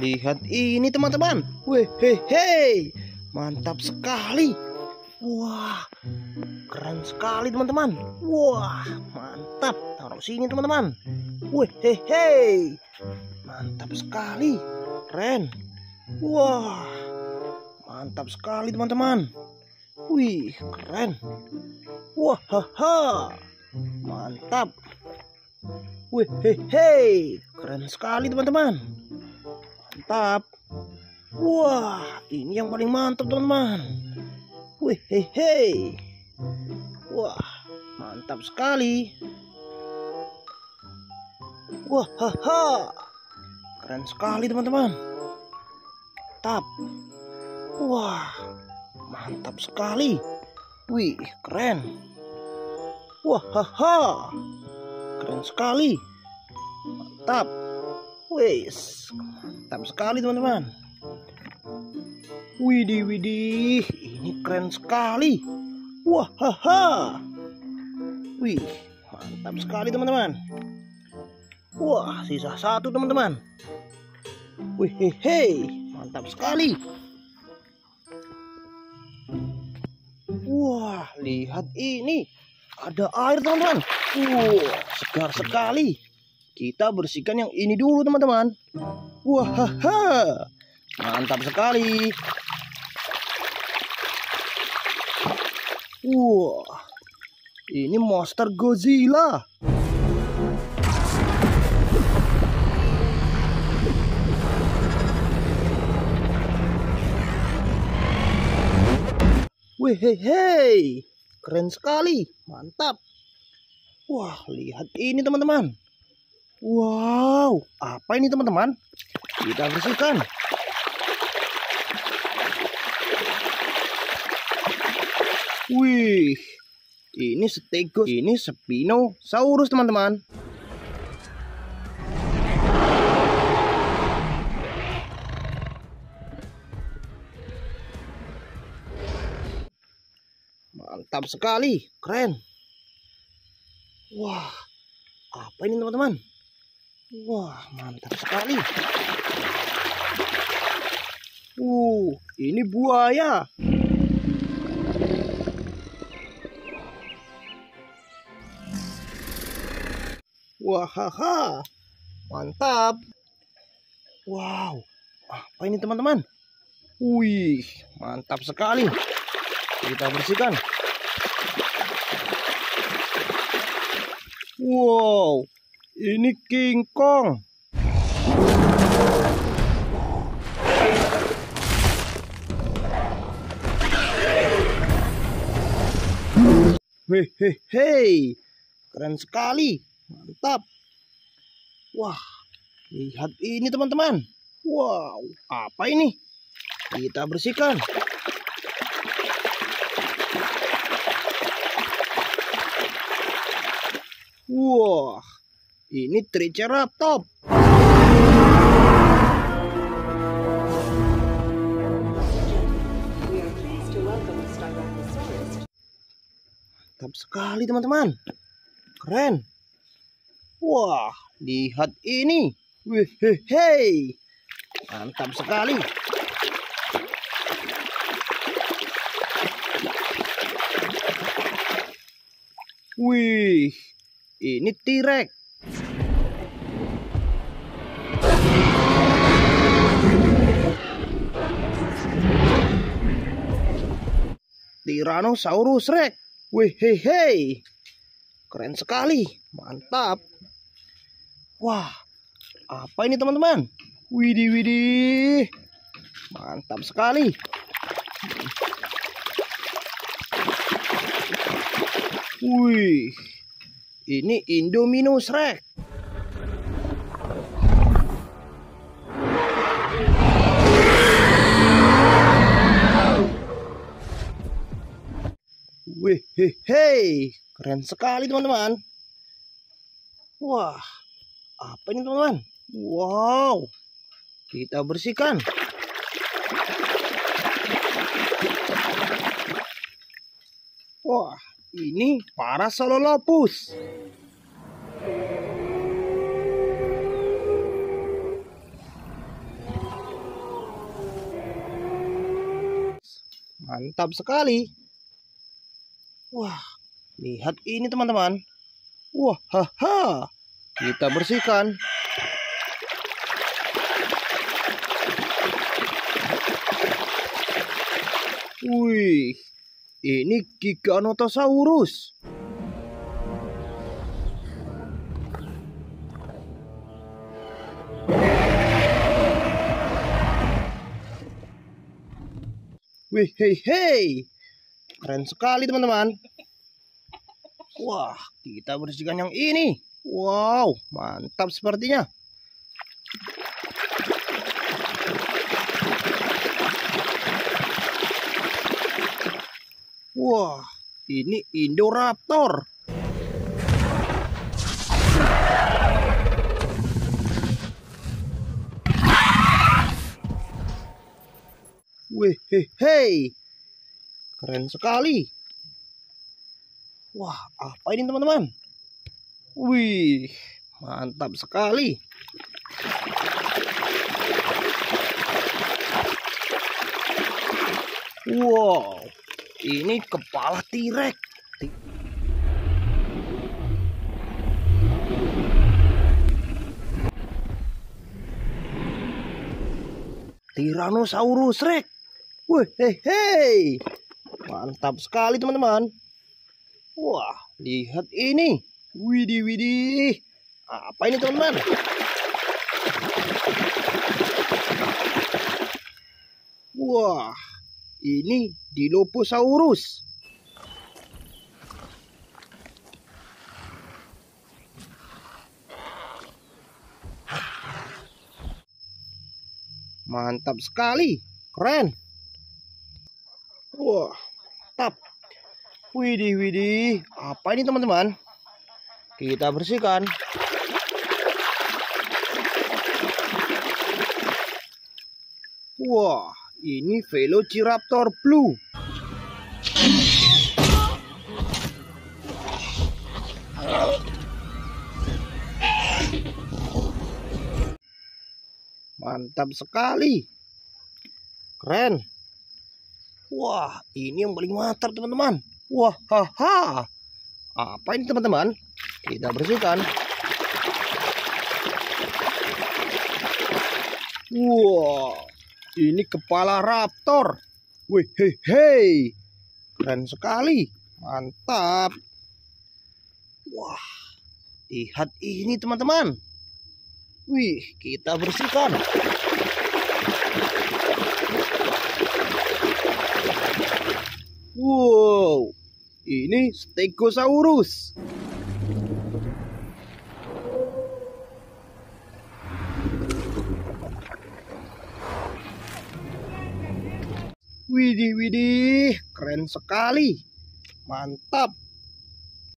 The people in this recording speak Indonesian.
lihat ini teman-teman. Wih, hehe, mantap sekali. Wah, keren sekali teman-teman. Wah, mantap. Taruh sini teman-teman. Wih, hehe, mantap sekali. Keren. Wah, mantap sekali teman-teman. Wih, keren. Wah, haha, mantap. Wih, hehe, keren sekali teman-teman. Mantap. Wah, ini yang paling mantap teman-teman. Wih, hehe. Wah, mantap sekali. Wah, haha, keren sekali teman-teman. Mantap. Wah, mantap sekali. Wih, keren. Wah, haha, keren sekali. Mantap. Wis, mantap sekali teman-teman. Widih, widih, ini keren sekali. Wah, haha. Wih, mantap sekali teman-teman. Wah, sisa satu teman-teman. Wih, hehe, mantap sekali. Wah, lihat ini. Ada air teman-teman. Wah, segar sekali. Kita bersihkan yang ini dulu teman-teman. Wah, haha, mantap sekali. Wah, ini monster Godzilla. Wih, hei, keren sekali, mantap. Wah, lihat ini teman-teman. Wow, apa ini teman-teman? Kita bersihkan. Wih, ini Stegosaurus, ini Spinosaurus teman-teman. Mantap sekali, keren. Wah, apa ini teman-teman? Wah, mantap sekali. Ini buaya. Wah, haha, mantap. Wow, apa ini teman-teman? Wih, mantap sekali. Kita bersihkan. Wow, ini King Kong. Hehehe, keren sekali, mantap. Wah, lihat ini teman-teman. Wow, apa ini? Kita bersihkan. Wah, ini Triceratops. Mantap sekali teman-teman. Keren. Wah, lihat ini. Wih, hehe, mantap sekali. Wih, ini T-Rex. Tyrannosaurus Rex. Wih, hehe, keren sekali, mantap. Wah, apa ini teman-teman? Widih, widih, mantap sekali. Wih, ini Indominus Rex. Wih, hehe, keren sekali teman-teman. Wah, apa ini teman-teman? Wow, kita bersihkan. Wah, ini Parasaurolophus. Mantap sekali. Wah, lihat ini teman-teman. Wah, haha. Kita bersihkan. Wih, ini Giganotosaurus. Wih, hei, hei. Keren sekali teman-teman. Wah, kita bersihkan yang ini. Wow, mantap sepertinya. Wah, ini Indoraptor. Wih, hei, hei. Keren sekali. Wah, apa ini teman-teman? Wih, mantap sekali. Wow, ini kepala T-Rex. Tyrannosaurus Rex. Wih, hei, hei. Mantap sekali teman-teman. Wah, lihat ini. Widih, widih. Apa ini teman-teman? Wah, ini Dilophosaurus. Mantap sekali. Keren. Wah, tap. Widih, widih. Apa ini teman-teman? Kita bersihkan. Wah, ini Velociraptor Blue. Mantap sekali. Keren. Wah, ini yang paling mantap teman-teman. Wah, haha. Apa ini teman-teman? Kita bersihkan. Wah, ini kepala raptor. Wih, hei, hei. Keren sekali. Mantap. Wah, lihat ini teman-teman. Wih, kita bersihkan. Wow, ini Stegosaurus. Widih, widih, keren sekali. Mantap.